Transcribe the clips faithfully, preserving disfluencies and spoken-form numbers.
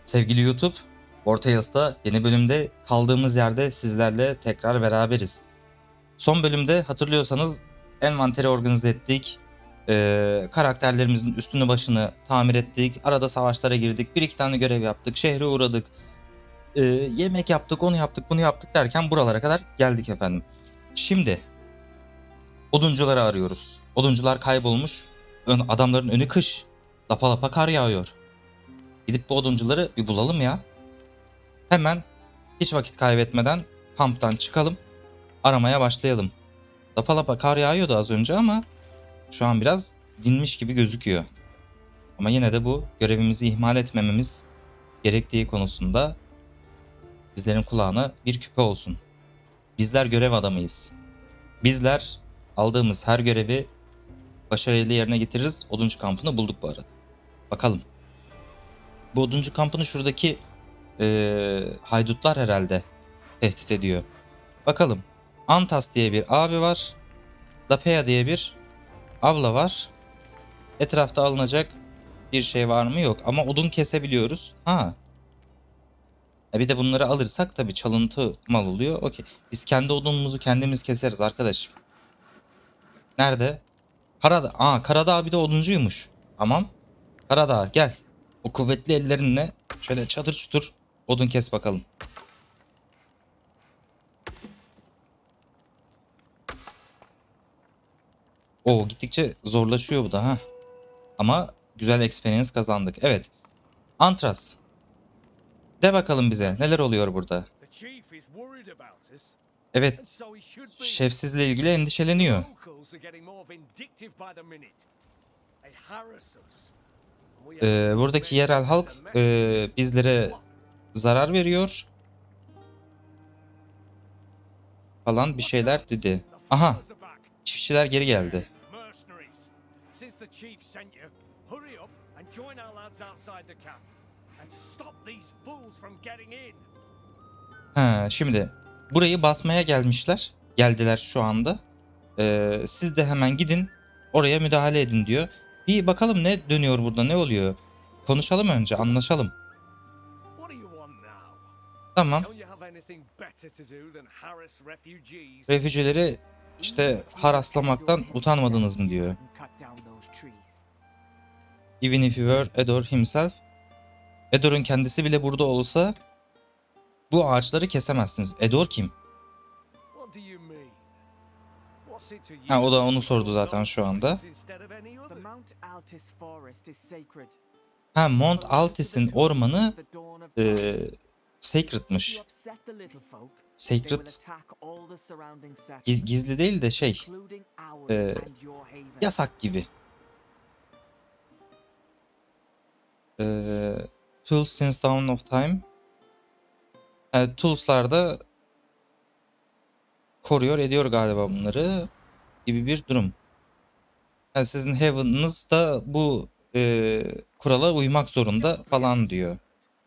Sevgili YouTube, Wartales'ta yeni bölümde kaldığımız yerde sizlerle tekrar beraberiz. Son bölümde hatırlıyorsanız envanteri organize ettik, ee, karakterlerimizin üstünü başını tamir ettik, arada savaşlara girdik, bir iki tane görev yaptık, şehre uğradık, ee, yemek yaptık, onu yaptık, bunu yaptık derken buralara kadar geldik efendim. Şimdi oduncuları arıyoruz. Oduncular kaybolmuş, Ön, adamların önü kış, lapa lapa kar yağıyor. Gidip bu oduncuları bir bulalım ya. Hemen hiç vakit kaybetmeden kamptan çıkalım. Aramaya başlayalım. Lapa lapa kar yağıyordu az önce ama şu an biraz dinmiş gibi gözüküyor. Ama yine de bu görevimizi ihmal etmememiz gerektiği konusunda bizlerin kulağına bir küpe olsun. Bizler görev adamıyız. Bizler aldığımız her görevi başarıyla yerine getiririz. Oduncu kampını bulduk bu arada. Bakalım. Bu oduncu kampını şuradaki ee, haydutlar herhalde tehdit ediyor. Bakalım. Antas diye bir abi var. Lapea diye bir abla var. Etrafta alınacak bir şey var mı? Yok. Ama odun kesebiliyoruz. Ha. E bir de bunları alırsak tabii çalıntı mal oluyor. Okey. Biz kendi odunumuzu kendimiz keseriz arkadaşım. Nerede? Karadağ. Aa, Karadağ bir de oduncuymuş. Tamam. Karadağ gel. O kuvvetli ellerinle şöyle çatır çutur odun kes bakalım. Oo, gittikçe zorlaşıyor bu da ha. Ama güzel experience kazandık. Evet. Antras. De bakalım bize neler oluyor burada. Evet. Şef sizle ilgili endişeleniyor. Ee, buradaki yerel halk e, bizlere zarar veriyor. Falan bir şeyler dedi. Aha. Çiftçiler geri geldi. Ha, şimdi burayı basmaya gelmişler. Geldiler şu anda. Ee, siz de hemen gidin oraya müdahale edin diyor. Bir bakalım ne dönüyor burada, ne oluyor. Konuşalım önce, anlaşalım. Tamam. Refüjileri işte haraslamaktan utanmadınız mı diyor. Even if you were Edor himself. Edor'un kendisi bile burada olsa bu ağaçları kesemezsiniz. Edor kim? Ha, o da onu sordu zaten şu anda. Ha, Mount Altis'in ormanı e, sacred'mış. Sacred giz, gizli değil de şey e, yasak gibi. E, tools since dawn of time. E, tools'lar da koruyor ediyor galiba bunları gibi bir durum. Yani sizin Heaven'ınız da bu e, kurala uymak zorunda falan diyor.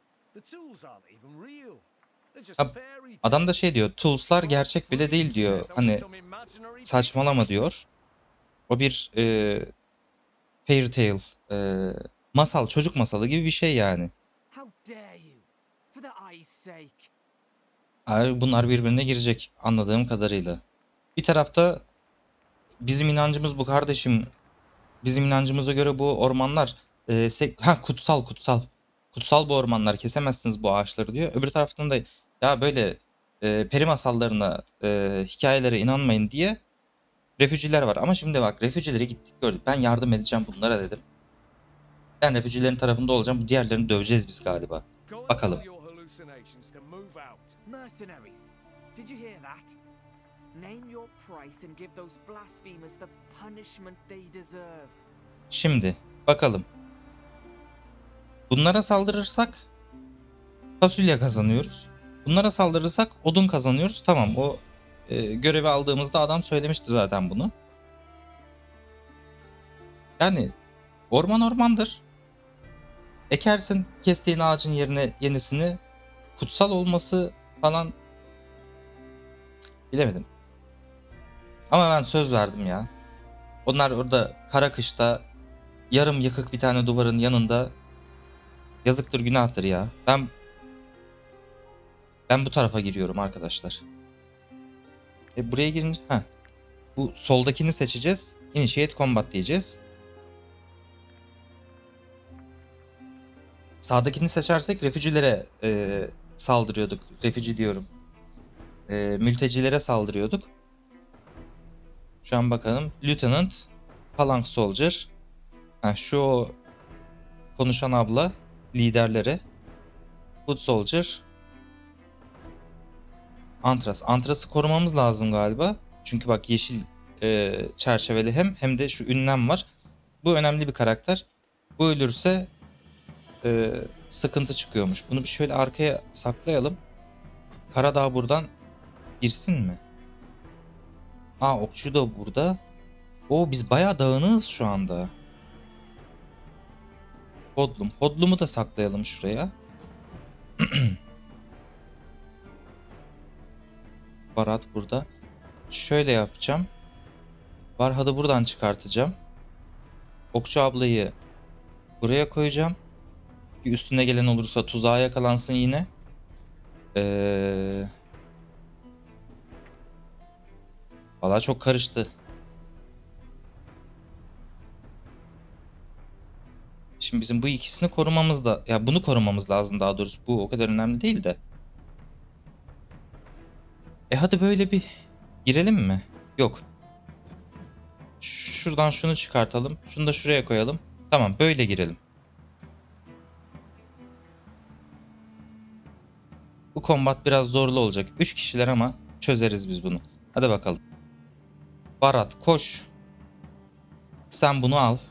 Ha, adam da şey diyor, tools'lar gerçek bile değil diyor. Hani saçmalama diyor. O bir e, fairy tale, e, masal, çocuk masalı gibi bir şey yani. Bunlar birbirine girecek anladığım kadarıyla. Bir tarafta bizim inancımız bu kardeşim. Bizim inancımıza göre bu ormanlar e, ha, kutsal kutsal. Kutsal bu ormanlar, kesemezsiniz bu ağaçları diyor. Öbür taraftan da ya böyle e, peri masallarına, e, hikayelere inanmayın diye refüjiler var. Ama şimdi bak, refüjileri gittik gördük. Ben yardım edeceğim bunlara dedim. Ben refüjilerin tarafında olacağım. Bu diğerlerini döveceğiz biz galiba. Bakalım. Şimdi bakalım. Bunlara saldırırsak fasulye kazanıyoruz. Bunlara saldırırsak odun kazanıyoruz. Tamam, o e, görevi aldığımızda adam söylemişti zaten bunu. Yani orman ormandır. Ekersin kestiğin ağacın yerine yenisini. Kutsal olması falan bilemedim. Ama ben söz verdim ya. Onlar orada kara kışta yarım yıkık bir tane duvarın yanında Yazıktır, günahtır ya. Ben ben bu tarafa giriyorum arkadaşlar. E buraya girince ha, bu soldakini seçeceğiz. Initiate Combat diyeceğiz. Sağdakini seçersek refüjilere e, saldırıyorduk. Refüji diyorum. E, mültecilere saldırıyorduk. Şu an bakalım. Lieutenant, Phalanx Soldier. Ha, şu o konuşan abla liderleri. Foot Soldier. Antras. Antras'ı korumamız lazım galiba. Çünkü bak yeşil e, çerçeveli hem hem de şu ünlem var. Bu önemli bir karakter. Bu ölürse e, sıkıntı çıkıyormuş. Bunu bir şöyle arkaya saklayalım. Karadağ buradan girsin mi? Aa, okçu da burada. Oo, biz bayağı dağınığız şu anda. Hodlum. Hodlum'u da saklayalım şuraya. Barat burada. Şöyle yapacağım. Barhad'ı buradan çıkartacağım. Okçu ablayı buraya koyacağım. Bir üstüne gelen olursa tuzağa yakalansın yine. Ee... Valla çok karıştı. Şimdi bizim bu ikisini korumamız da... Ya bunu korumamız lazım daha doğrusu. Bu o kadar önemli değil de. E hadi böyle bir girelim mi? Yok. Şuradan şunu çıkartalım. Şunu da şuraya koyalım. Tamam, böyle girelim. Bu kombat biraz zorlu olacak. üç kişiler ama çözeriz biz bunu. Hadi bakalım. Barat koş. Sen bunu al.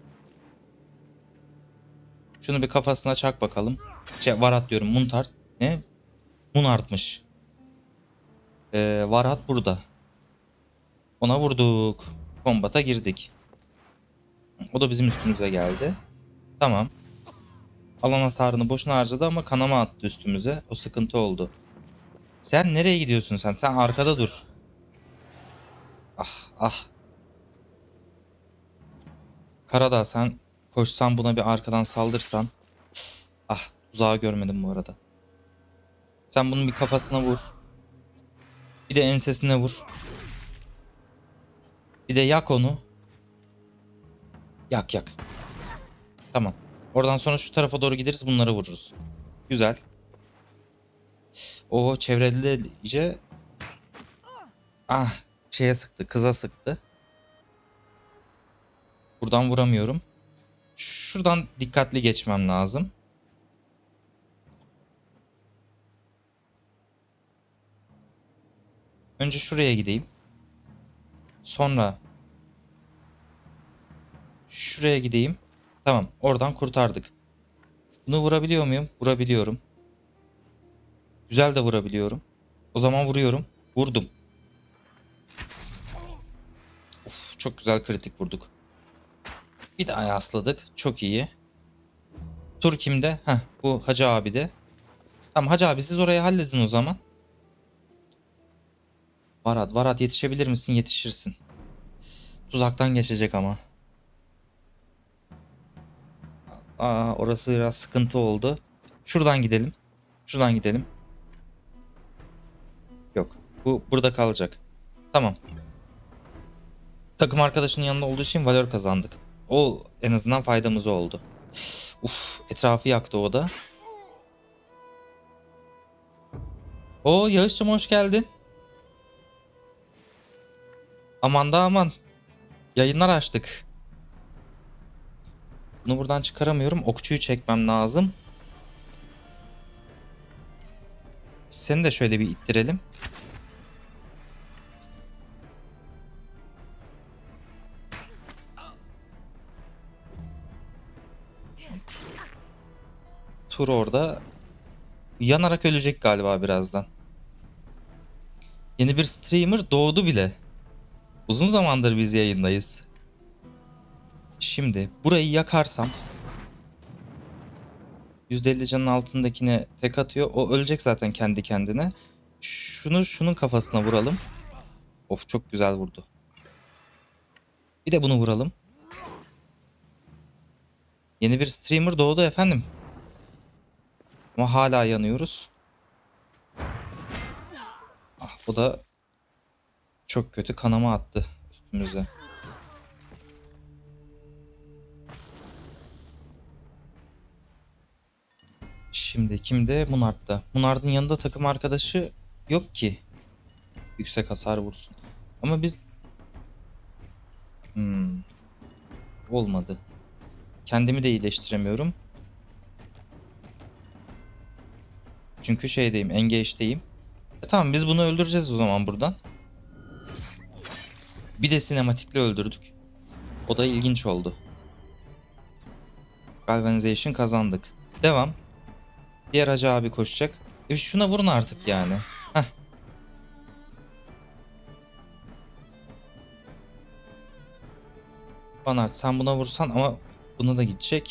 Şunu bir kafasına çak bakalım. Şey, Varat diyorum, Muntart. Ne? Munartmış. Ee, Varat burada. Ona vurduk. Kombata girdik. O da bizim üstümüze geldi. Tamam. Alan hasarını boşuna harcadı ama kanama attı üstümüze. O sıkıntı oldu. Sen nereye gidiyorsun sen? Sen arkada dur. Ah ah. Karadağ, sen koşsan buna bir arkadan saldırsan. Ah, tuzağı görmedim bu arada. Sen bunun bir kafasına vur. Bir de ensesine vur. Bir de yak onu. Yak yak. Tamam. Oradan sonra şu tarafa doğru gideriz, bunları vururuz. Güzel. O çevreli iyice. Ah, şeye sıktı, kıza sıktı. Buradan vuramıyorum. Şuradan dikkatli geçmem lazım. Önce şuraya gideyim. Sonra şuraya gideyim. Tamam, oradan kurtardık. Bunu vurabiliyor muyum? Vurabiliyorum. Güzel de vurabiliyorum. O zaman vuruyorum. Vurdum. Uf, çok güzel kritik vurduk. Bir daha yasladık. Çok iyi. Tur kimde? Heh, bu Hacı abi de. Tamam Hacı abi, siz orayı halledin o zaman. Varat, Varat yetişebilir misin? Yetişirsin. Tuzaktan geçecek ama. Aa, orası biraz sıkıntı oldu. Şuradan gidelim. Şuradan gidelim. Yok. Bu burada kalacak. Tamam. Takım arkadaşının yanında olduğu için valör kazandık. O en azından faydamız oldu. Uf, etrafı yaktı o da. O Yağız'cığım, hoş geldin. Aman da aman. Yayınlar açtık. Bunu buradan çıkaramıyorum. Okçuyu çekmem lazım. Seni de şöyle bir ittirelim. Tur orada. Yanarak ölecek galiba birazdan. Yeni bir streamer doğdu bile. Uzun zamandır biz yayındayız. Şimdi burayı yakarsam yüzde elli canın altındakine tek atıyor. O ölecek zaten kendi kendine. Şunu şunun kafasına vuralım. Of, çok güzel vurdu. Bir de bunu vuralım. Yeni bir streamer doğdu efendim. Ama hala yanıyoruz. Ah, bu da çok kötü kanama attı üstümüze. Şimdi kimde? Munard'da. Munard'ın yanında takım arkadaşı yok ki. Yüksek hasar vursun. Ama biz... Hmm, olmadı. Kendimi de iyileştiremiyorum. Çünkü şeydeyim, engage'deyim. E tamam, biz bunu öldüreceğiz o zaman buradan. Bir de sinematikle öldürdük. O da ilginç oldu. Galvanization kazandık. Devam. Diğer hacı abi koşacak. E şuna vurun artık yani. Heh. Banart sen buna vursan ama buna da gidecek.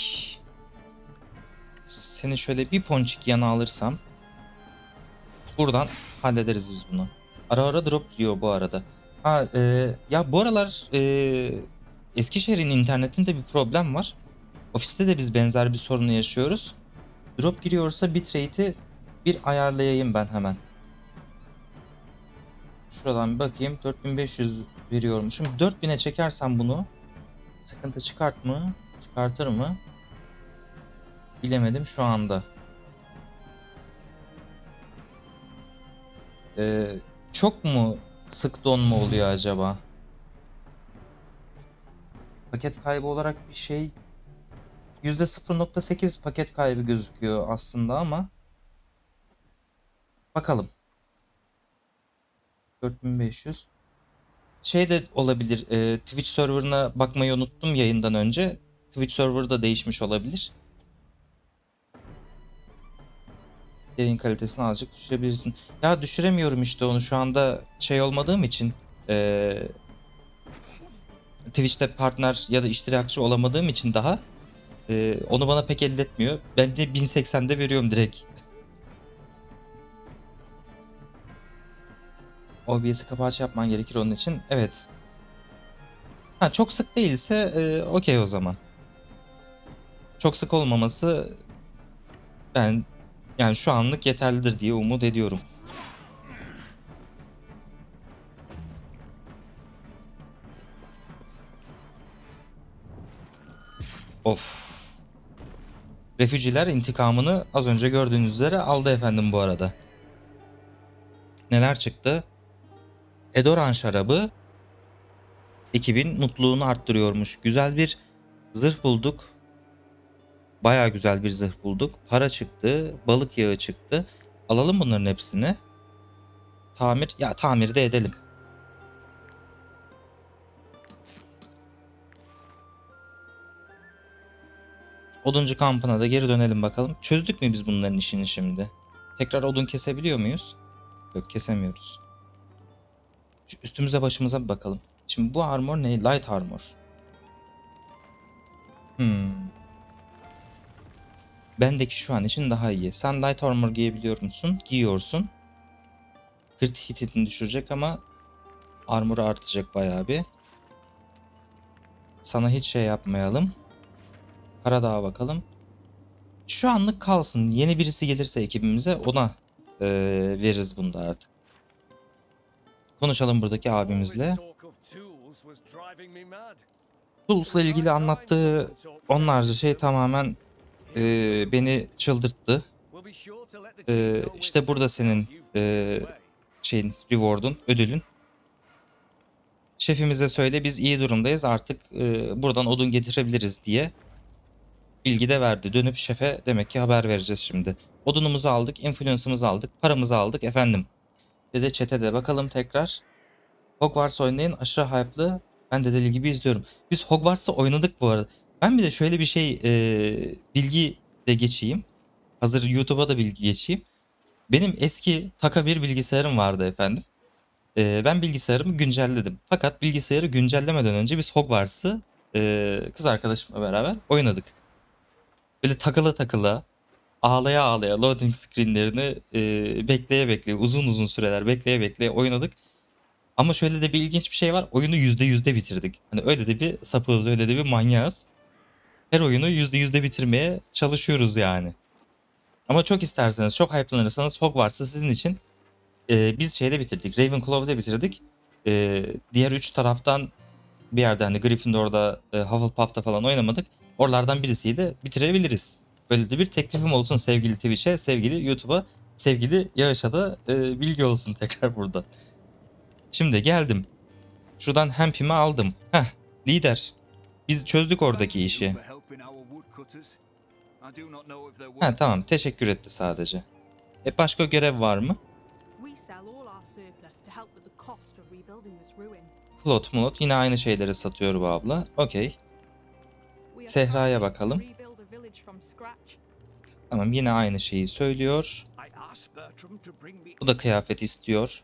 Seni şöyle bir ponçik yana alırsam buradan hallederiz biz bunu. Ara ara drop diyor bu arada. Ha, e, ya bu aralar e, Eskişehir'in internetinde bir problem var. Ofiste de biz benzer bir sorunu yaşıyoruz. Drop giriyorsa bitrate'i bir ayarlayayım ben hemen. Şuradan bir bakayım. dört bin beş yüz veriyormuşum. dört bine çekersem bunu sıkıntı çıkart mı? Çıkartır mı? Bilemedim şu anda. Ee, çok mu sık donma oluyor acaba? Paket kaybı olarak bir şey yüzde sıfır nokta sekiz paket kaybı gözüküyor aslında ama bakalım. dört bin beş yüz. Şey de olabilir. E, Twitch serverına bakmayı unuttum yayından önce. Twitch server da değişmiş olabilir. Yayın kalitesini azıcık düşürebilirsin. Ya düşüremiyorum işte onu şu anda şey olmadığım için. E, Twitch'te partner ya da iştirakçı olamadığım için daha e, onu bana pek elletmiyor. Ben de bin seksende veriyorum direkt. O B S'i kapağı yapman gerekir onun için. Evet. Ha, çok sık değilse e, okey o zaman. Çok sık olmaması ben yani şu anlık yeterlidir diye umut ediyorum. Of. Refüjiler intikamını az önce gördüğünüz üzere aldı efendim bu arada. Neler çıktı? Edoran şarabı ekibin mutluluğunu arttırıyormuş. Güzel bir zırh bulduk. Baya güzel bir zırh bulduk. Para çıktı. Balık yağı çıktı. Alalım bunların hepsini. Tamir. Ya tamir de edelim. Oduncu kampına da geri dönelim bakalım. Çözdük mü biz bunların işini şimdi? Tekrar odun kesebiliyor muyuz? Yok, kesemiyoruz. Şu üstümüze başımıza bir bakalım. Şimdi bu armor ne? Light armor. Hmm. Bendeki şu an için daha iyi. Sen light armor giyebiliyor musun? Giyiyorsun. Crit hitini düşürecek ama armor'u artacak bayağı bir. Sana hiç şey yapmayalım. Karadağ'a bakalım. Şu anlık kalsın. Yeni birisi gelirse ekibimize ona ee, veririz bunu da artık. Konuşalım buradaki abimizle. Tools'la ilgili anlattığı onlarca şey tamamen ee, beni çıldırttı. Ee, işte burada senin ee, şeyin, reward'un, ödülün. Şefimize söyle biz iyi durumdayız artık e, buradan odun getirebiliriz diye bilgi de verdi. Dönüp şefe demek ki haber vereceğiz şimdi. Odunumuzu aldık, influence'ımızı aldık, paramızı aldık efendim. Bir de chat'e de bakalım tekrar. Hogwarts oynayın, aşırı hype'lı. Ben de deli gibi izliyorum. Biz Hogwarts'ı oynadık bu arada. Ben bir de şöyle bir şey e, bilgi de geçeyim. Hazır YouTube'a da bilgi geçeyim. Benim eski Taka bir bilgisayarım vardı efendim. Ee, ben bilgisayarımı güncelledim. Fakat bilgisayarı güncellemeden önce biz Hogwarts'ı e, kız arkadaşımla beraber oynadık. Böyle takıla takıla, ağlaya ağlaya loading screenlerini e, bekleye bekleye, uzun uzun süreler bekleye bekleye oynadık. Ama şöyle de bir ilginç bir şey var. Oyunu yüzde yüzde bitirdik. Hani öyle de bir sapığız, öyle de bir manyağız. Her oyunu yüzde yüzde bitirmeye çalışıyoruz yani. Ama çok isterseniz, çok hype'lanırsanız Hogwarts'ı sizin için e, biz şeyde bitirdik. Ravenclaw'da bitirdik. E, diğer üç taraftan bir yerde hani Gryffindor'da, e, Hufflepuff'ta falan oynamadık. Oralardan birisiyle bitirebiliriz. Böyle de bir teklifim olsun sevgili Twitch'e, sevgili YouTube'a, sevgili Yağış'a da e, bilgi olsun tekrar burada. Şimdi geldim. Şuradan hempimi aldım. Heh, lider. Biz çözdük oradaki işi. Ha tamam, teşekkür etti sadece. E başka görev var mı? Klot mulot yine aynı şeyleri satıyor bu abla. Okey. Sehra'ya bakalım. Tamam, yine aynı şeyi söylüyor. Bu da kıyafet istiyor.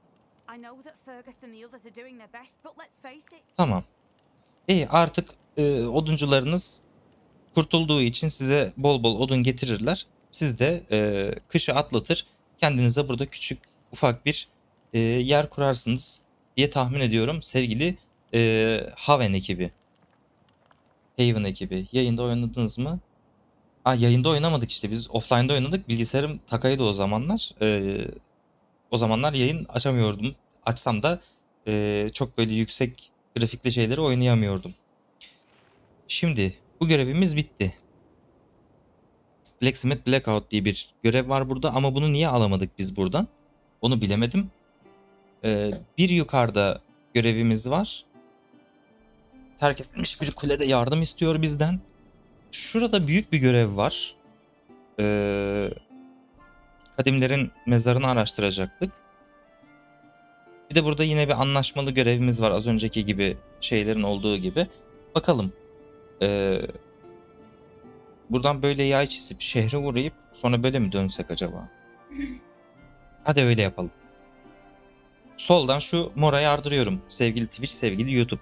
Tamam. İyi, artık e, oduncularınız kurtulduğu için size bol bol odun getirirler. Siz de e, kışı atlatır. Kendinize burada küçük ufak bir e, yer kurarsınız diye tahmin ediyorum sevgili e, Haven ekibi. Haven ekibi. Yayında oynadınız mı? Aa, yayında oynamadık işte, biz offline'da oynadık. Bilgisayarım takaydı o zamanlar. Ee, o zamanlar yayın açamıyordum. Açsam da e, çok böyle yüksek grafikli şeyleri oynayamıyordum. Şimdi bu görevimiz bitti. Blacksmith Blackout diye bir görev var burada ama bunu niye alamadık biz buradan? Onu bilemedim. Ee, bir yukarıda görevimiz var. Terk edilmiş bir kulede yardım istiyor bizden. Şurada büyük bir görev var. Ee, Kadimlerin mezarını araştıracaktık. Bir de burada yine bir anlaşmalı görevimiz var. Az önceki gibi, şeylerin olduğu gibi. Bakalım. Ee, buradan böyle yay çizip şehre uğrayıp sonra böyle mi dönsek acaba? Hadi öyle yapalım. Soldan şu mora yardırıyorum. Sevgili Twitch, sevgili YouTube.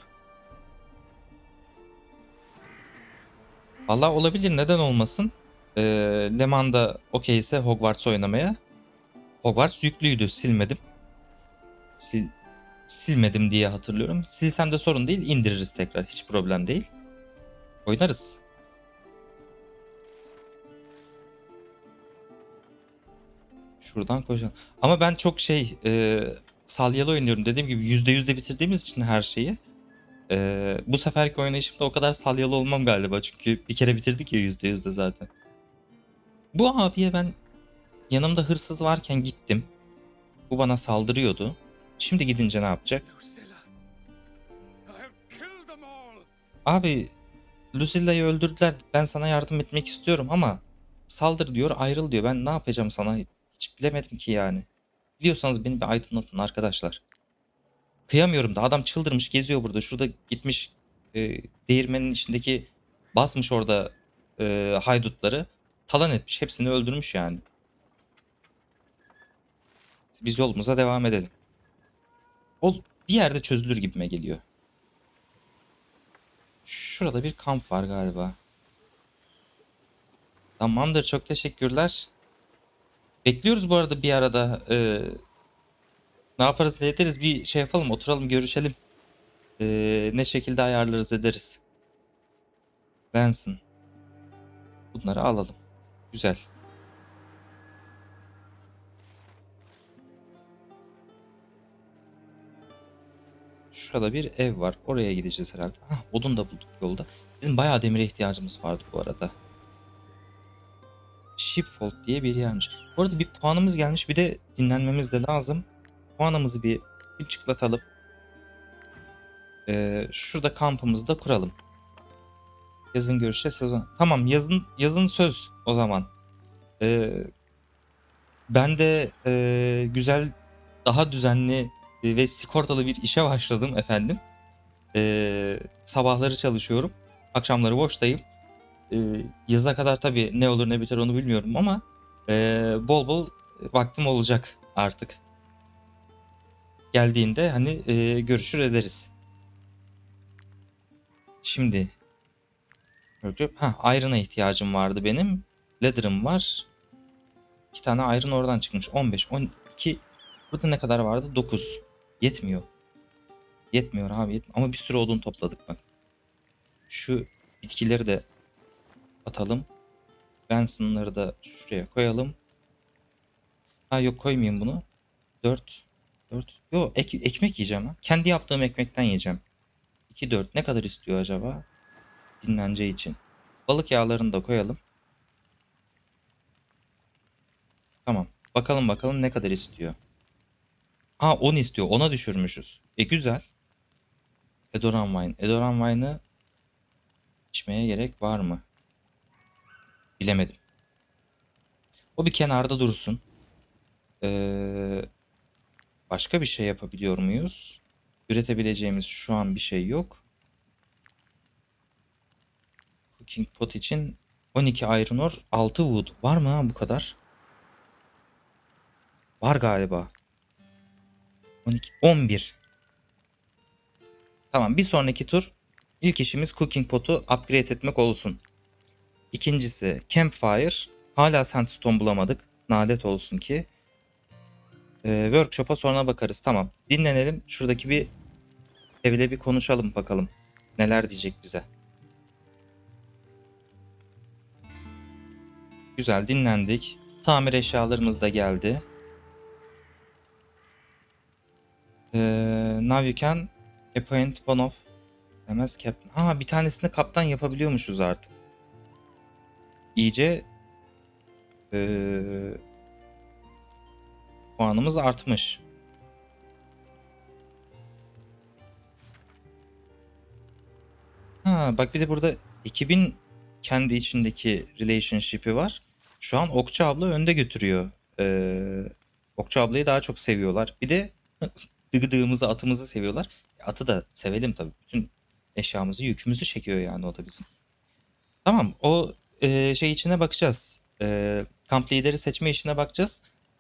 Vallahi olabilir, neden olmasın. Ee, Leman da okeyse Hogwarts oynamaya. Hogwarts yüklüydü, silmedim. Sil, silmedim diye hatırlıyorum. Silsem de sorun değil, indiririz tekrar. Hiç problem değil. Oynarız. Şuradan koşalım. Ama ben çok şey e, salyalı oynuyorum. Dediğim gibi yüzde yüzde bitirdiğimiz için her şeyi. E, bu seferki oynayışımda o kadar salyalı olmam galiba. Çünkü bir kere bitirdik ya yüzde yüzde zaten. Bu abiye ben yanımda hırsız varken gittim. Bu bana saldırıyordu. Şimdi gidince ne yapacak? Abi, Lucilla'yı öldürdüler. Ben sana yardım etmek istiyorum ama saldır diyor, ayrıl diyor. Ben ne yapacağım sana? Hiç bilemedim ki yani. Biliyorsanız beni bir aydınlatın arkadaşlar. Kıyamıyorum da, adam çıldırmış geziyor burada. Şurada gitmiş e, değirmenin içindeki basmış orada e, haydutları. Talan etmiş. Hepsini öldürmüş yani. Biz yolumuza devam edelim. O bir yerde çözülür gibime geliyor. Şurada bir kamp var galiba. Tamamdır, çok teşekkürler. Bekliyoruz bu arada bir arada. E, ne yaparız ne ederiz, bir şey yapalım, oturalım görüşelim. E, ne şekilde ayarlarız ederiz. Benson. Bunları alalım. Güzel. Şurada bir ev var. Oraya gideceğiz herhalde. Hah, odun da bulduk yolda. Bizim bayağı demire ihtiyacımız vardı bu arada. Sheepfold diye bir yermiş. Bu arada bir puanımız gelmiş. Bir de dinlenmemiz de lazım. Puanımızı bir, bir çıklatalım. Ee, şurada kampımızı da kuralım. Yazın görüşeceğiz sezon. Tamam, yazın yazın söz o zaman. Ee, ben de e, güzel, daha düzenli ve sigortalı bir işe başladım efendim. Ee, sabahları çalışıyorum. Akşamları boştayım. Ee, yaza kadar tabii ne olur ne biter onu bilmiyorum ama e, bol bol vaktim olacak artık. Geldiğinde hani e, görüşür ederiz. Şimdi ha, iron'a ihtiyacım vardı benim. Leather'ım var. İki tane iron oradan çıkmış. on beş, on iki. Burada ne kadar vardı? dokuz. Yetmiyor. Yetmiyor abi, yetmiyor. Ama bir sürü odun topladık bak. Şu bitkileri de atalım. Benson'ları da şuraya koyalım. Ha yok, koymayayım bunu. dört. dört. Yo, ek, ekmek yiyeceğim ha. Kendi yaptığım ekmekten yiyeceğim. iki dört ne kadar istiyor acaba? Dinleneceği için. Balık yağlarını da koyalım. Tamam. Bakalım bakalım ne kadar istiyor. Ha, on istiyor. ona düşürmüşüz. E güzel. Edoran Wine. Edoran Wine'ı içmeye gerek var mı? Bilemedim. O bir kenarda dursun. Ee, başka bir şey yapabiliyor muyuz? Üretebileceğimiz şu an bir şey yok. Cooking pot için on iki iron ore, altı wood. Var mı ha bu kadar? Var galiba. on iki, on bir. Tamam, bir sonraki tur ilk işimiz cooking pot'u upgrade etmek olsun. İkincisi campfire. Hala sandstone bulamadık. Nalet olsun ki. Ee, workshop'a sonra bakarız. Tamam. Dinlenelim. Şuradaki bir evle bir konuşalım bakalım. Neler diyecek bize. Güzel, dinlendik. Tamir eşyalarımız da geldi. Ee, now you can appoint one of M S captain. Ha, bir tanesini kaptan yapabiliyormuşuz artık. İyice ee, puanımız artmış. Ha bak, bir de burada ekibin kendi içindeki relationship'i var. Şu an Okçu abla önde götürüyor. Ee, Okçu ablayı daha çok seviyorlar. Bir de dıgıdığımızı, atımızı seviyorlar. Atı da sevelim tabii. Bütün eşyamızı, yükümüzü çekiyor yani o da bizim. Tamam, o e, şey içine bakacağız. E, kamp lideri seçme işine bakacağız.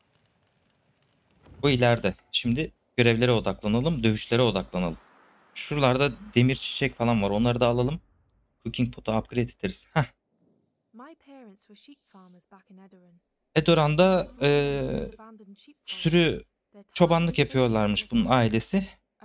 Bu ileride. Şimdi görevlere odaklanalım, dövüşlere odaklanalım. Şuralarda demir çiçek falan var. Onları da alalım. Cooking pot'u upgrade ederiz. Heh. Edoran'da e, sürü çobanlık yapıyorlarmış bunun ailesi.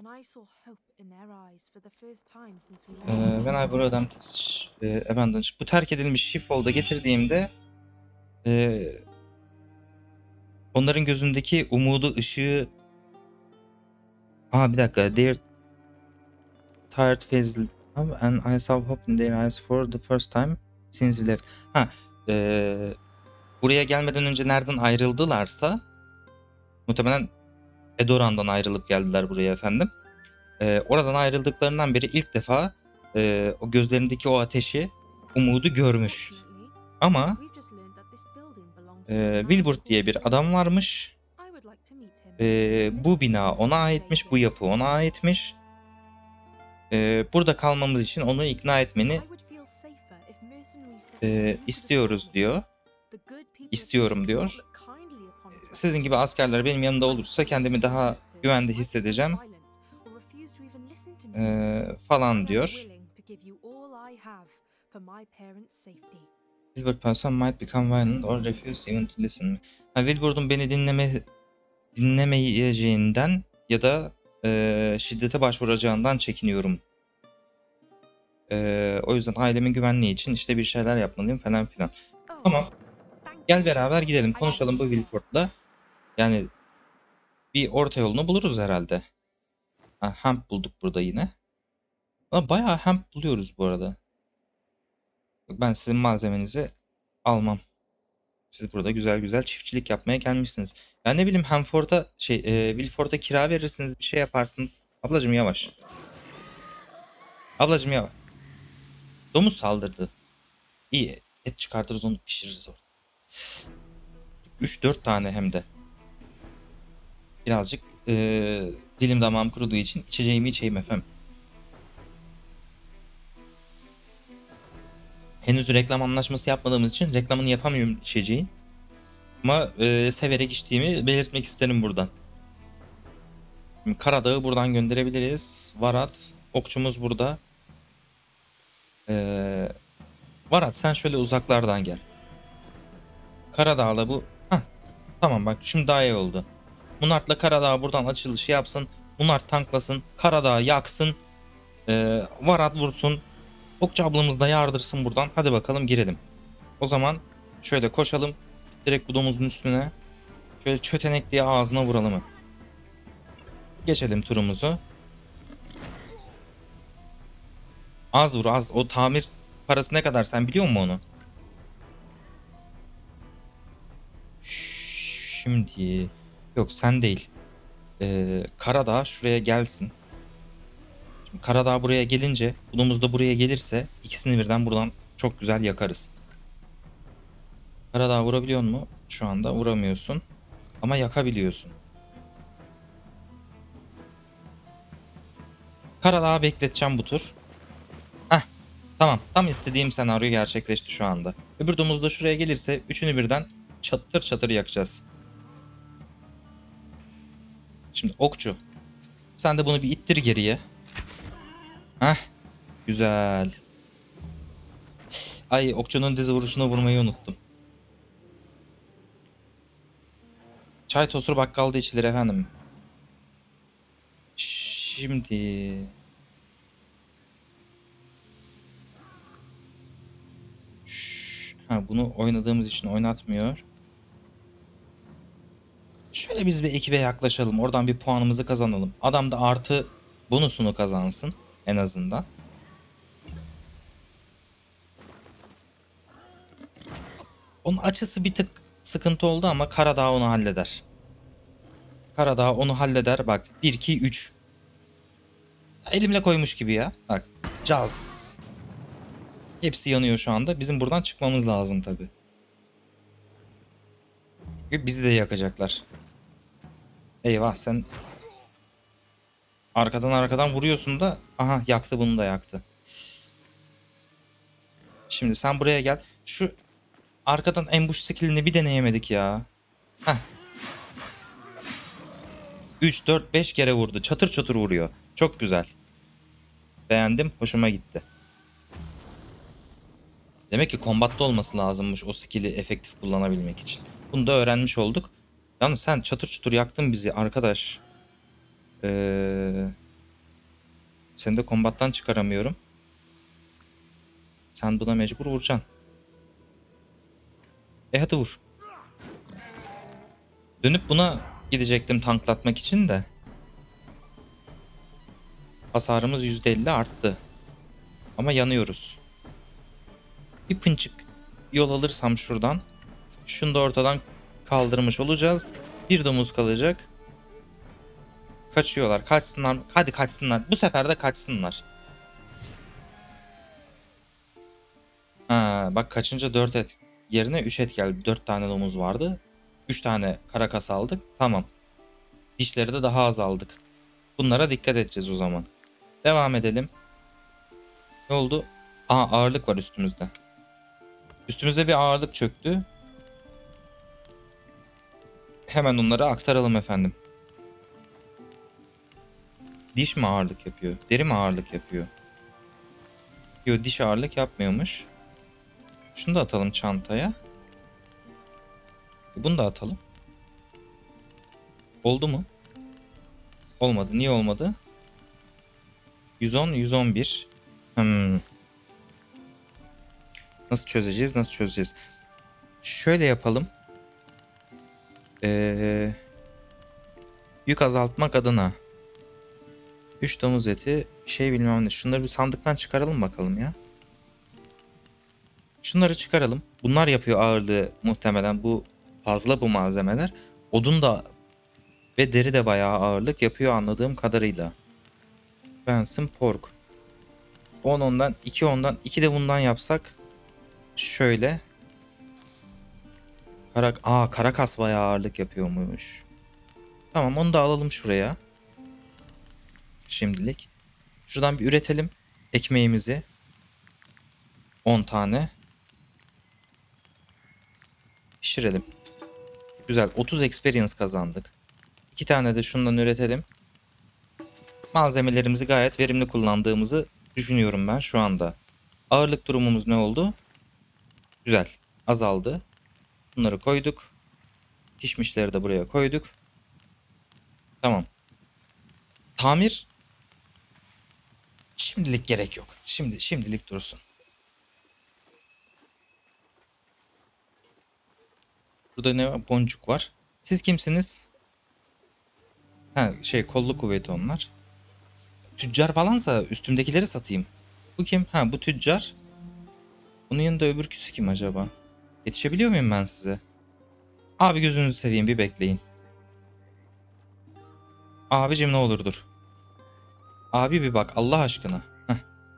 E, when I brought them to e, abandoned. Bu terk edilmiş Sheepfold'a getirdiğimde e, onların gözündeki umudu, ışığı... Aa bir dakika. Their tired faces and I saw hope in their eyes for the first time since we left. Ha, e, buraya gelmeden önce nereden ayrıldılarsa muhtemelen Edoran'dan ayrılıp geldiler buraya efendim. E, oradan ayrıldıklarından beri ilk defa e, o gözlerindeki o ateşi, umudu görmüş. Ama e, Wilbur diye bir adam varmış. E, bu bina ona aitmiş, bu yapı ona aitmiş. E, burada kalmamız için onu ikna etmeni e, istiyoruz diyor. İstiyorum diyor. Sizin gibi askerler benim yanımda olursa kendimi daha güvende hissedeceğim. E, falan diyor. Wilbur person might become violent or refuse even to listen. Ha, Wilbur'un beni dinleme dinlemeyeceğinden ya da e, şiddete başvuracağından çekiniyorum. E, o yüzden ailemin güvenliği için işte bir şeyler yapmalıyım falan filan. Tamam. Gel beraber gidelim, konuşalım bu Wilford'la. Yani bir orta yolunu buluruz herhalde. Ha, hemp bulduk burada yine. Ama bayağı hemp buluyoruz bu arada. Ben sizin malzemenizi almam. Siz burada güzel güzel çiftçilik yapmaya gelmişsiniz. Ya ne bileyim, Hemford'a şey e, Wilford'a kira verirsiniz, bir şey yaparsınız. Ablacım yavaş. Ablacım yavaş. Domuz saldırdı. İyi, et çıkartırız, onu pişiririz orada. üç dört tane hem de. Birazcık e, dilim damağım kuruduğu için içeceğimi içeyim efendim. Henüz reklam anlaşması yapmadığımız için reklamını yapamıyorum içeceğin. Ama e, severek içtiğimi belirtmek isterim buradan. Şimdi Karadağ'ı buradan gönderebiliriz. Varat, okçumuz burada. Ee, Varat sen şöyle uzaklardan gel. Karadağ'la bu... Heh, tamam bak şimdi daha iyi oldu. Munart'la Karadağ buradan açılışı yapsın. Munart tanklasın. Karadağ yaksın. Ee, Varat vursun. Okçu ablamız da yardırsın buradan. Hadi bakalım girelim. O zaman Şöyle koşalım. Direkt bu domuzun üstüne. Şöyle çötenek diye ağzına vuralım. Geçelim turumuzu. Az vur az. O tamir parası ne kadar sen biliyor musun onu? Şimdi yok sen değil. Ee, Karadağ şuraya gelsin. Şimdi Karadağ buraya gelince, bulumuz da buraya gelirse ikisini birden buradan çok güzel yakarız. Karadağ vurabiliyor mu? Şu anda vuramıyorsun. Ama yakabiliyorsun. Karadağ'ı bekleteceğim bu tur. Heh, tamam. Tam istediğim senaryo gerçekleşti şu anda. Öbür domuz da şuraya gelirse üçünü birden çatır çatır yakacağız. Şimdi okçu. Sen de bunu bir ittir geriye. Heh. Güzel. Ay okçunun dizi vuruşuna vurmayı unuttum. Çay tosur bakkalda içilir efendim. Şimdi... Şş, ha, bunu oynadığımız için oynatmıyor. Şöyle biz bir ekibe yaklaşalım. Oradan bir puanımızı kazanalım. Adam da artı bonusunu kazansın en azından. Onun açısı bir tık sıkıntı oldu ama Karadağ onu halleder. Karadağ onu halleder. Bak bir iki üç. Elimle koymuş gibi ya. Bak caz. Hepsi yanıyor şu anda. Bizim buradan çıkmamız lazım tabi. Bizi de yakacaklar. Eyvah sen arkadan arkadan vuruyorsun da. Aha yaktı, bunu da yaktı. Şimdi sen buraya gel. Şu arkadan ambush skill'ini bir deneyemedik ya. Heh. üç dört beş kere vurdu. Çatır çatır vuruyor. Çok güzel. Beğendim. Hoşuma gitti. Demek ki kombatta olması lazımmış o skill'i efektif kullanabilmek için. Bunu da öğrenmiş olduk. Yalnız sen çatır çutur yaktın bizi arkadaş. Ee, seni de kombattan çıkaramıyorum. Sen buna mecbur vuracaksın. E hadi vur. Dönüp buna gidecektim tanklatmak için de. Hasarımız yüzde elli arttı. Ama yanıyoruz. Bir pınçık yol alırsam şuradan. Şunu da ortadan kaldırmış olacağız. Bir domuz kalacak. Kaçıyorlar. Kaçsınlar. Hadi kaçsınlar. Bu sefer de kaçsınlar. Ha, bak kaçınca dört et yerine üç et geldi. dört tane domuz vardı. üç tane karakas aldık. Tamam. Dişleri de daha az aldık. Bunlara dikkat edeceğiz o zaman. Devam edelim. Ne oldu? Aa, ağırlık var üstümüzde. Üstümüze bir ağırlık çöktü. Hemen onları aktaralım efendim. Diş mi ağırlık yapıyor? Deri mi ağırlık yapıyor? Yok, diş ağırlık yapmıyormuş. Şunu da atalım çantaya. Bunu da atalım. Oldu mu? Olmadı. Niye olmadı? yüz on, yüz on bir. Hmm. Nasıl çözeceğiz? Nasıl çözeceğiz? Şöyle yapalım. Ee, yük azaltmak adına. üç domuz eti. Şey bilmem ne. Şunları bir sandıktan çıkaralım bakalım ya. Şunları çıkaralım. Bunlar yapıyor ağırlığı muhtemelen. Bu fazla bu malzemeler. Odun da ve deri de bayağı ağırlık yapıyor anladığım kadarıyla. Ransom pork. on ondan, iki ondan, iki de bundan yapsak. Şöyle. Kara, aa, karakas bayağı ağırlık yapıyormuş. Tamam, onu da alalım şuraya. Şimdilik. Şuradan bir üretelim ekmeğimizi. on tane. Pişirelim. Güzel. otuz experience kazandık. iki tane de şundan üretelim. Malzemelerimizi gayet verimli kullandığımızı düşünüyorum ben şu anda. Ağırlık durumumuz ne oldu? Güzel. Azaldı. Bunları koyduk. Pişmişleri de buraya koyduk. Tamam. Tamir şimdilik gerek yok. Şimdi şimdilik dursun. Burada ne var? Boncuk var. Siz kimsiniz? Ha şey kollu kuvveti onlar. Tüccar falansa üstümdekileri satayım. Bu kim? Ha bu tüccar. Bunun yanında öbürküsü kim acaba? Yetişebiliyor muyum ben size? Abi gözünüzü seveyim bir bekleyin. Abicim ne olur dur. Abi bir bak Allah aşkına. Heh.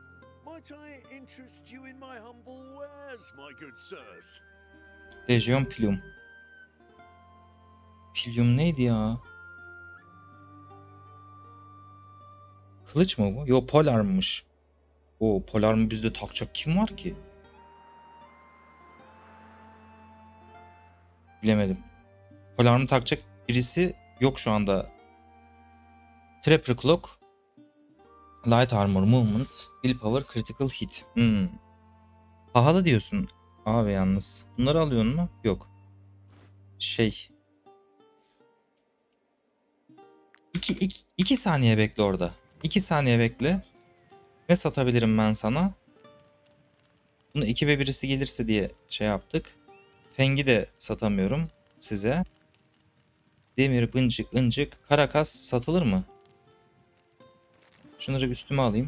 Legion Pilum. Pilum neydi ya? Kılıç mı bu? Yo polarmış. O polar mı bizde takacak kim var ki? Bilemedim. Polar mı takacak birisi yok şu anda. Trapper Cloak. Light Armor Movement. Willpower Critical Hit. Hmm. Pahalı diyorsun. Abi yalnız. Bunları alıyorsun mu? Yok. Şey. İki, iki, iki saniye bekle orada. İki saniye bekle. Ne satabilirim ben sana? Bunu iki ve birisi gelirse diye şey yaptık. Feng'i de satamıyorum size. Demir, bıncık, ıncık, karakas satılır mı? Şunları üstüme alayım.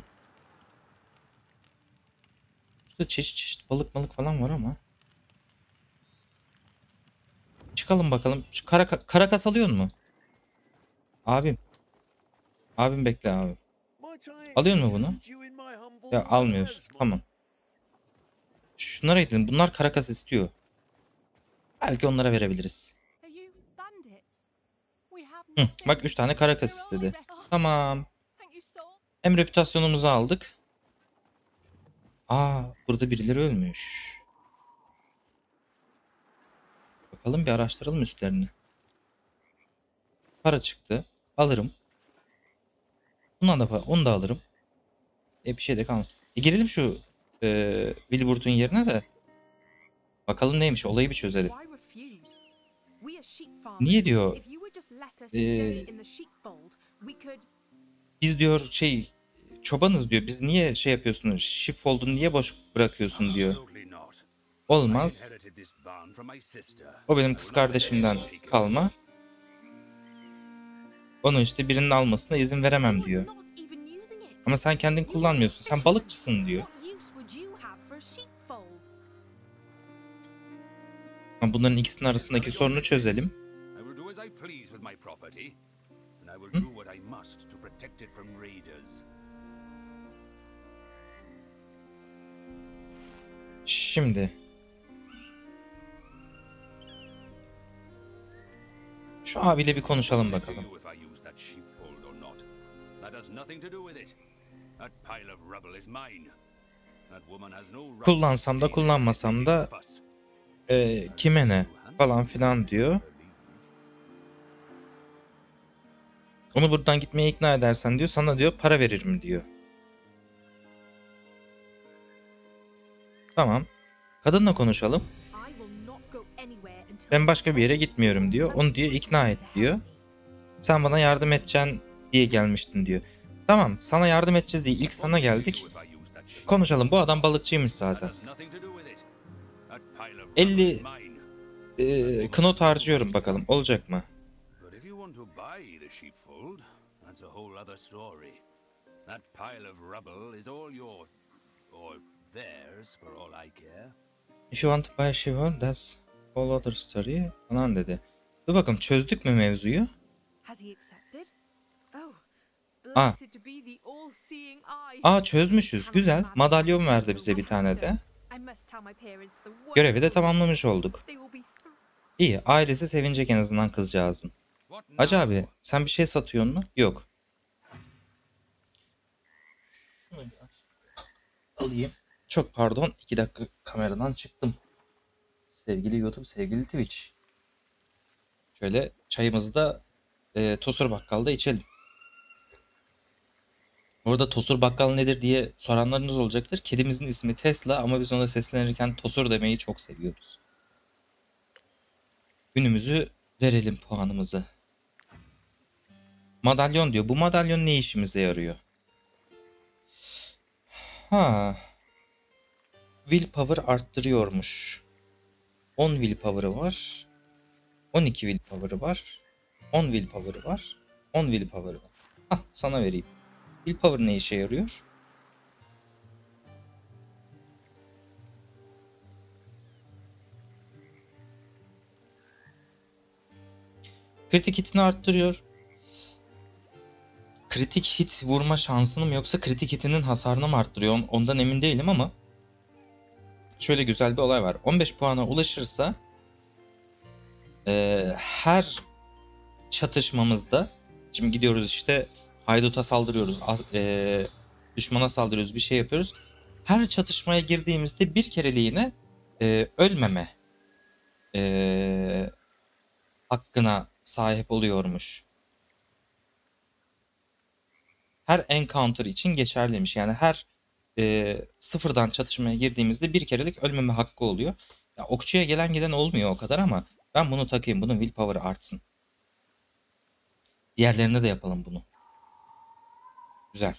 Burada çeşit çeşit balık balık falan var ama. Çıkalım bakalım. Şu karaka, karakas alıyor mu? Abim. Abim bekle abi. Alıyor mu bunu? Ya almıyorsun. Tamam. Şunlara gidin. Bunlar karakas istiyor. Belki onlara verebiliriz. Hı, bak üç tane karakas istedi. Tamam. Hem reputasyonumuzu aldık. Aa, burada birileri ölmüş. Bakalım bir araştıralım üstlerini. Para çıktı. Alırım. Bundan da para. Onu da alırım. E bir şey de kalmadı. E girelim şu e, Wilburt'un yerine de. Bakalım neymiş. Olayı bir çözelim. Niye diyor? E, biz diyor şey çobanız diyor. Biz niye şey yapıyorsunuz? Sheepfold'unu niye boş bırakıyorsun diyor. Olmaz. O benim kız kardeşimden kalma. Onu işte birinin almasına izin veremem diyor. Ama sen kendin kullanmıyorsun. Sen balıkçısın diyor. Ama bunların ikisinin arasındaki sorunu çözelim. Hı? Şimdi. Şu abiyle bir konuşalım bakalım. Kullansam da kullanmasam da e, kime ne falan filan diyor. Onu buradan gitmeye ikna edersen diyor sana diyor para veririm diyor. Tamam. Kadınla konuşalım. Ben başka bir yere gitmiyorum diyor. Onu diyor ikna et diyor. Sen bana yardım edeceksin diye gelmiştin diyor. Tamam sana yardım edeceğiz diye ilk sana geldik. Konuşalım bu adam balıkçıymış zaten. elli e, knot harcıyorum bakalım olacak mı? If you want to buy a sheepfold, that's all other story falan dedi. Dur bakalım çözdük mü mevzuyu? Aa. Aa çözmüşüz. Güzel. Madalyon verdi bize bir tane de. Görevi de tamamlamış olduk. İyi. Ailesi sevinecek en azından kızcağızın. Hacı abi sen bir şey satıyorsun mu? Yok. Alayım. Çok pardon. iki dakika kameradan çıktım. Sevgili YouTube, sevgili Twitch. Şöyle çayımızı da e, Tosur Bakkal'da içelim. Orada Tosur Bakkal nedir diye soranlarınız olacaktır. Kedimizin ismi Tesla ama biz ona seslenirken Tosur demeyi çok seviyoruz. Günümüzü verelim puanımızı. Madalyon diyor. Bu madalyon ne işimize yarıyor? Ha. Willpower arttırıyormuş. on willpower'ı var. on iki willpower'ı var. on willpower'ı var. on willpower'ı var. Ah, sana vereyim. Willpower ne işe yarıyor? Kritik hitini arttırıyor. Kritik hit vurma şansını mı yoksa kritik hitinin hasarını mı arttırıyor? Ondan emin değilim ama şöyle güzel bir olay var. on beş puana ulaşırsa e, her çatışmamızda, şimdi gidiyoruz işte hayduta saldırıyoruz, e, düşmana saldırıyoruz, bir şey yapıyoruz. Her çatışmaya girdiğimizde bir kereliğine e, ölmeme e, hakkına sahip oluyormuş. Her encounter için geçerliymiş. Yani her e, sıfırdan çatışmaya girdiğimizde bir kerelik ölmeme hakkı oluyor. Ya, okçuya gelen giden olmuyor o kadar ama ben bunu takayım. Bunun willpower'ı artsın. Diğerlerine de yapalım bunu. Güzel.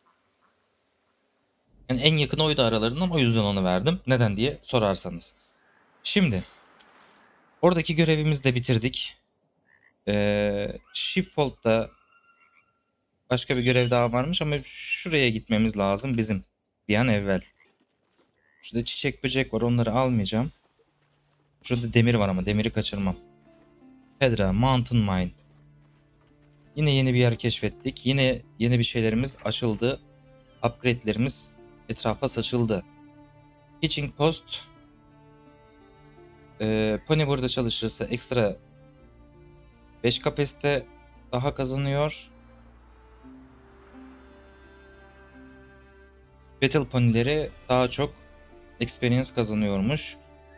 Yani en yakın oydu aralarından, o yüzden onu verdim. Neden diye sorarsanız. Şimdi oradaki görevimizi de bitirdik. Ee, Shipfold'da başka bir görev daha varmış ama şuraya gitmemiz lazım bizim bir an evvel. Şurada çiçek böcek var, onları almayacağım. Şurada demir var ama demiri kaçırmam. Pedra, Mountain Mine. Yine yeni bir yer keşfettik. Yine yeni bir şeylerimiz açıldı. Upgrade'lerimiz etrafa saçıldı. Hitching Post. Ee, Pony burada çalışırsa ekstra beş kapasite daha kazanıyor. Battle Pony'leri daha çok experience kazanıyormuş.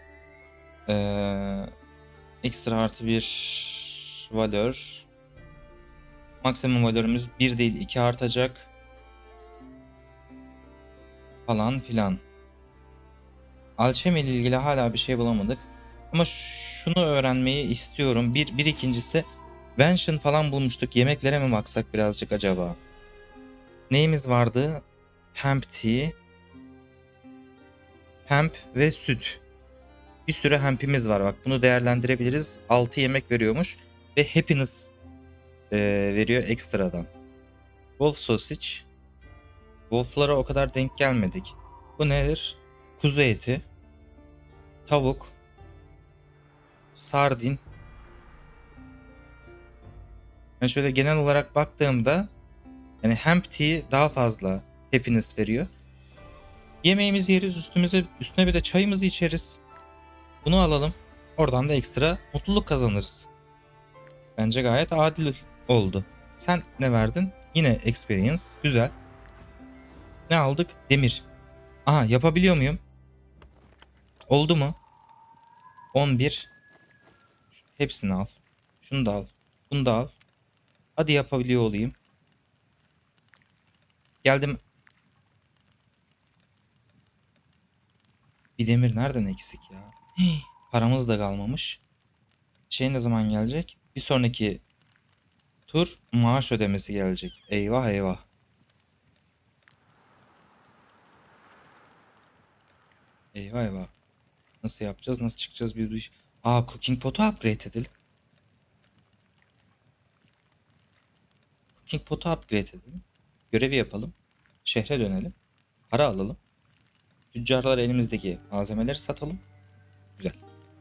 Ee, ekstra artı bir valör. Maksimum valörümüz bir değil iki artacak. Falan filan. Alchemy ile ilgili hala bir şey bulamadık. Ama şunu öğrenmeyi istiyorum. Bir, bir ikincisi Vention falan bulmuştuk. Yemeklere mi baksak birazcık acaba? Neyimiz vardı? Hemp tea. Hemp ve süt. Bir sürü hempimiz var. Bak, bunu değerlendirebiliriz. altı yemek veriyormuş. Ve happiness e, veriyor ekstradan. Wolf sausage. Wolf'lara o kadar denk gelmedik. Bu nedir? Kuzu eti. Tavuk. Sardin. Yani şöyle genel olarak baktığımda yani hemp tea daha fazla happiness veriyor. Yemeğimizi yeriz, üstümüze üstüne bir de çayımızı içeriz. Bunu alalım. Oradan da ekstra mutluluk kazanırız. Bence gayet adil oldu. Sen ne verdin? Yine experience. Güzel. Ne aldık? Demir. Aha, yapabiliyor muyum? Oldu mu? on bir. Hepsini al. Şunu da al. Bunu da al. Hadi yapabiliyor olayım. Geldim. Bir demir nereden eksik ya? Hii, paramız da kalmamış. Şey ne zaman gelecek? Bir sonraki tur maaş ödemesi gelecek. Eyvah eyvah. Eyvah eyvah. Nasıl yapacağız? Nasıl çıkacağız? Bir iş. Aa, cooking pot'u upgrade edelim. Cooking pot'u upgrade edelim. Görevi yapalım. Şehre dönelim. Para alalım. Tüccarlara elimizdeki malzemeleri satalım. Güzel.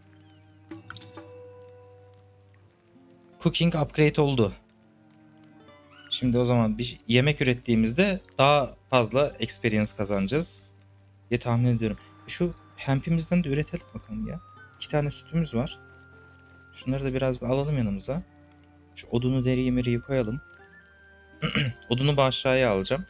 Cooking upgrade oldu. Şimdi o zaman bir yemek ürettiğimizde daha fazla experience kazanacağız diye tahmin ediyorum. Şu hempimizden de üretelim bakalım ya. İki tane sütümüz var. Şunları da biraz bir alalım yanımıza. Şu odunu, deriyi, meriyi koyalım. Odunu bu aşağıya alacağım.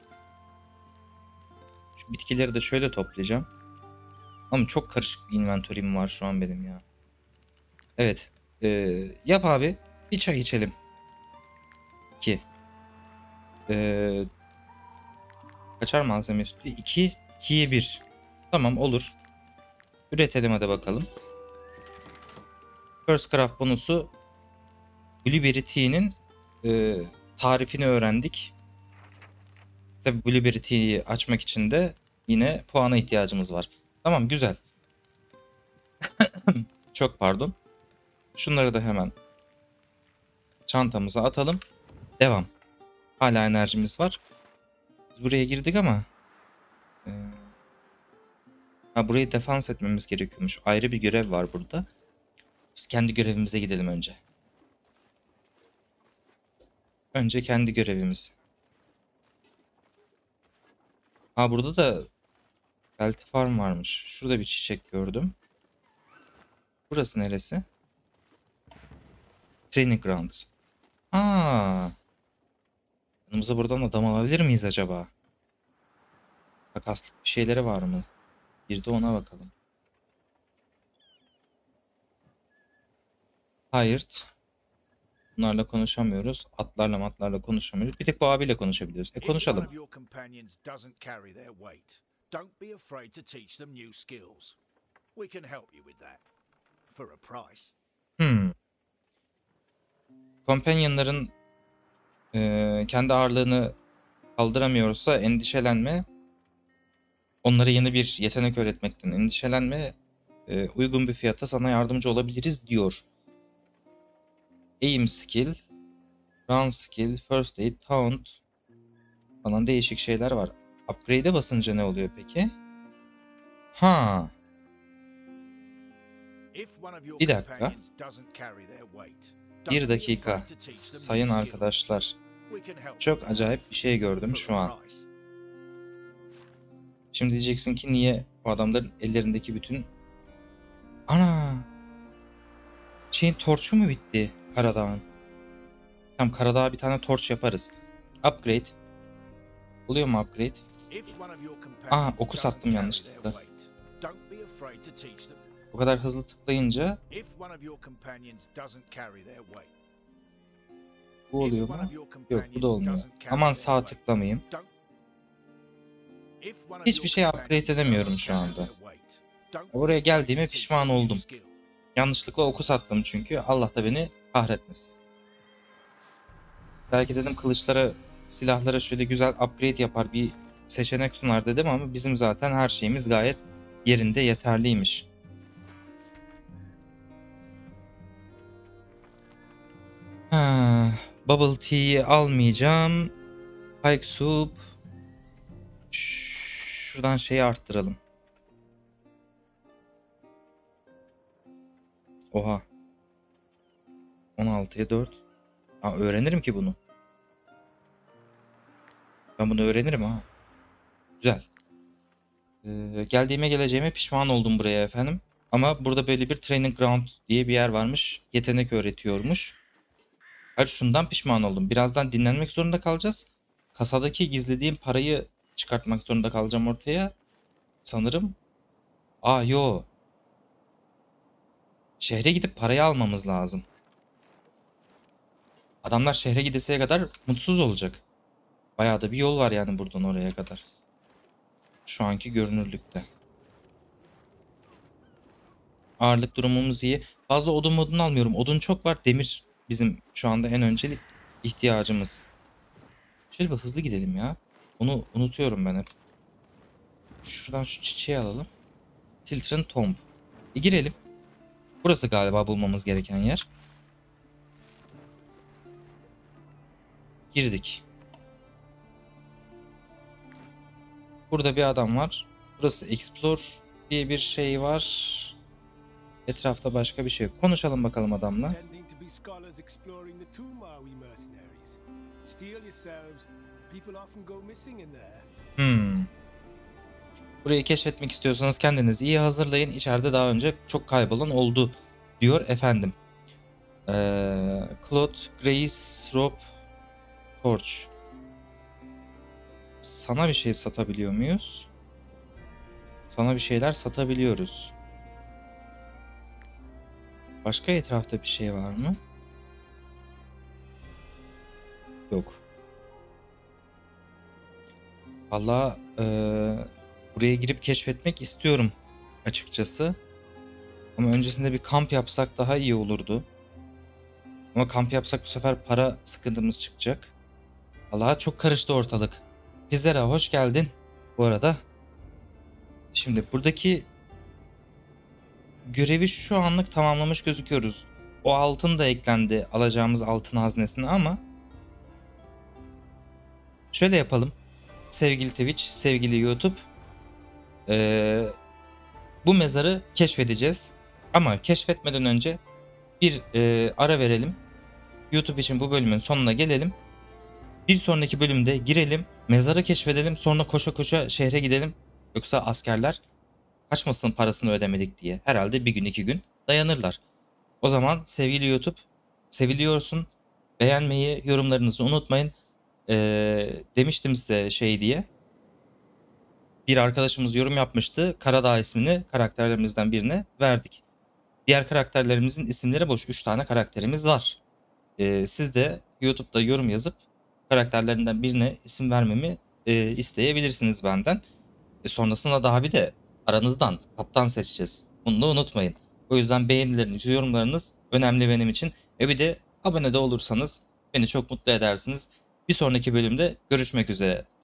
Şu bitkileri de şöyle toplayacağım. Ama çok karışık bir inventory'm var şu an benim ya. Evet. Ee, yap abi. Bir çay içelim. iki. Ee, kaçar malzeme üstü? iki. ikiye bir. Tamam, olur. Üretelim hadi bakalım. First Craft bonusu Blueberry Tea'nin e, tarifini öğrendik. Tabi Blueberry Tea'yi açmak için de yine puana ihtiyacımız var. Tamam, güzel. Çok pardon. Şunları da hemen çantamıza atalım. Devam. Hala enerjimiz var. Biz buraya girdik ama e, ha, burayı defans etmemiz gerekiyormuş. Ayrı bir görev var burada. Biz kendi görevimize gidelim önce. Önce kendi görevimiz. Ha, burada da Belti Farm varmış. Şurada bir çiçek gördüm. Burası neresi? Training Grounds. Aa. Yanımıza buradan adam alabilir miyiz acaba? Takaslık bir şeyleri var mı? Bir de ona bakalım. Hired. Bunlarla konuşamıyoruz. Atlarla matlarla konuşamıyoruz. Bir tek bu abiyle konuşabiliyoruz. E konuşalım. Hmm. Companionların e, kendi ağırlığını kaldıramıyorsa endişelenme. Onlara yeni bir yetenek öğretmekten endişelenme. E, uygun bir fiyata sana yardımcı olabiliriz diyor. Aim skill, run skill, first aid, taunt falan değişik şeyler var. Upgrade'e basınca ne oluyor peki? Ha. Bir dakika. Bir dakika. Sayın arkadaşlar. Çok acayip bir şey gördüm şu an. Şimdi diyeceksin ki niye bu adamların ellerindeki bütün... Ana! Şeyin torçu mu bitti Karadağ'ın? Tamam, Karadağ'a bir tane torç yaparız. Upgrade. Oluyor mu upgrade? Aa, oku sattım yanlışlıkla. O kadar hızlı tıklayınca bu oluyor mu? Yok, bu da olmuyor. Aman sağ tıklamayayım. Hiçbir şey upgrade edemiyorum şu anda. Oraya geldiğime pişman oldum. Yanlışlıkla oku sattım çünkü. Allah da beni kahretmesin. Belki dedim kılıçlara, silahlara şöyle güzel upgrade yapar, bir seçenek sunar dedim ama bizim zaten her şeyimiz gayet yerinde, yeterliymiş. Ha, Bubble Tea'yi almayacağım. Pike Soup. Şuradan şeyi arttıralım. Oha. on altıya dört. Aa, öğrenirim ki bunu. Ben bunu öğrenirim ha. Güzel. Ee, geldiğime geleceğime pişman oldum buraya efendim. Ama burada böyle bir training ground diye bir yer varmış. Yetenek öğretiyormuş. Hayır, şundan pişman oldum. Birazdan dinlenmek zorunda kalacağız. Kasadaki gizlediğim parayı çıkartmak zorunda kalacağım ortaya. Sanırım. Aa yo. Şehre gidip parayı almamız lazım. Adamlar şehre gideseye kadar mutsuz olacak. Bayağı da bir yol var yani buradan oraya kadar. Şu anki görünürlükte. Ağırlık durumumuz iyi. Fazla odun modunu almıyorum. Odun çok var. Demir bizim şu anda en öncelik ihtiyacımız. Şöyle bir hızlı gidelim ya. Onu unutuyorum ben hep. Şuradan şu çiçeği alalım. Tiltrin Tomb. E, girelim. Burası galiba bulmamız gereken yer. Girdik. Burada bir adam var. Burası Explore diye bir şey var. Etrafta başka bir şey yok. Konuşalım bakalım adamla. Hmm. Burayı keşfetmek istiyorsanız kendinizi iyi hazırlayın. İçeride daha önce çok kaybolan oldu diyor efendim. Ee, Claude, Grace, Rob, Torch. Sana bir şey satabiliyor muyuz? Sana bir şeyler satabiliyoruz. Başka etrafta bir şey var mı? Yok. Vallahi ee, buraya girip keşfetmek istiyorum açıkçası. Ama öncesinde bir kamp yapsak daha iyi olurdu. Ama kamp yapsak bu sefer para sıkıntımız çıkacak. Vallahi çok karıştı ortalık. Pizera hoş geldin bu arada. Şimdi buradaki görevi şu anlık tamamlamış gözüküyoruz. O altın da eklendi alacağımız altın haznesine ama şöyle yapalım. Sevgili Twitch, sevgili YouTube. Ee, bu mezarı keşfedeceğiz. Ama keşfetmeden önce bir e, ara verelim. YouTube için bu bölümün sonuna gelelim. Bir sonraki bölümde girelim, mezarı keşfedelim, sonra koşa koşa şehre gidelim. Yoksa askerler kaçmasın parasını ödemedik diye. Herhalde bir gün iki gün dayanırlar. O zaman sevgili YouTube, seviliyorsun. Beğenmeyi, yorumlarınızı unutmayın. Ee, demiştim size şey diye. Bir arkadaşımız yorum yapmıştı. Karadağ ismini karakterlerimizden birine verdik. Diğer karakterlerimizin isimleri boş. üç tane karakterimiz var. Ee, siz de YouTube'da yorum yazıp karakterlerinden birine isim vermemi e, isteyebilirsiniz benden. E, sonrasında daha bir de aranızdan kaptan seçeceğiz. Bunu da unutmayın. O yüzden beğenileriniz, yorumlarınız önemli benim için. E bir de abone de olursanız beni çok mutlu edersiniz. Bir sonraki bölümde görüşmek üzere.